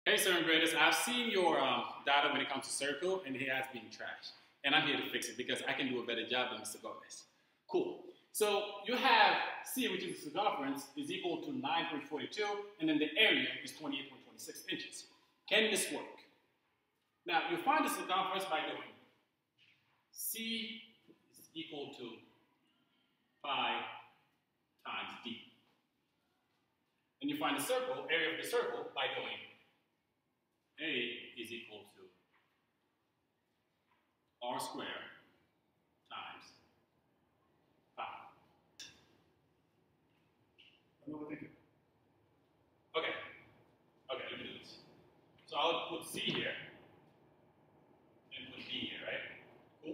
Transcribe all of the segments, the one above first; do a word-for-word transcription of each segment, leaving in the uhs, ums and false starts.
Hey, seventh graders, I've seen your um, data when it comes to circle, and it has been trashed. And I'm here to fix it because I can do a better job than Mister Gomez. Cool. So you have C, which is the circumference, is equal to nine point four two, and then the area is twenty-eight point two six inches. Can this work? Now, you find the circumference by doing C is equal to pi times D. And you find the circle, area of the circle, by doing A is equal to R squared times pi. I'm overthinking. Okay. Okay, let me do this. So I'll put C here and put D here, right? Cool.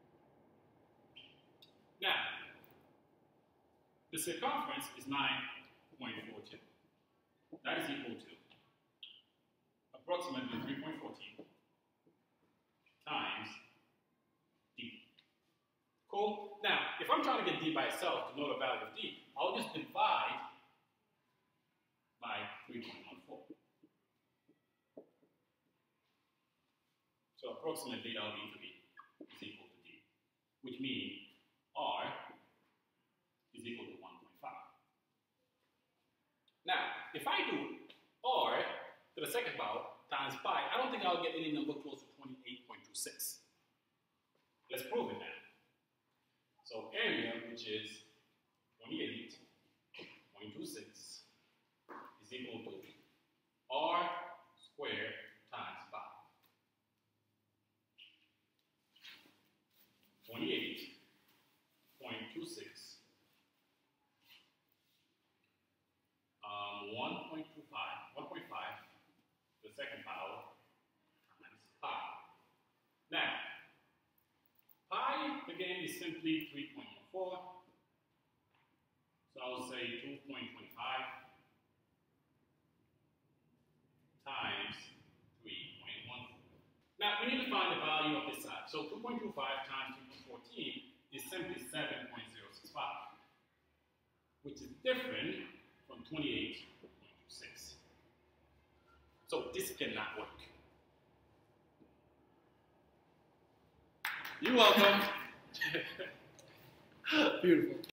Now, the circumference is nine point four two. That is equal to approximately three point one four times D. Cool? Now, if I'm trying to get D by itself to know the value of D, I'll just divide by three point one four. So approximately that'll be three is equal to D, which means R is equal to one point five. Now, if I do R to the second power times pi, I don't think I'll get any number close to twenty-eight point two six. Let's prove it now. So area, which is twenty-eight point two six, is equal to R squared times pi. twenty-eight point two six, um, one point two five, one point five, the second power times pi. Now, pi again is simply three point one four, so I'll say two point two five times three point one four. Now, we need to find the value of this side. So two point two five times three point one four is simply seven point zero six five, which is different from twenty-eight point two six. So this cannot work. You're welcome. Beautiful.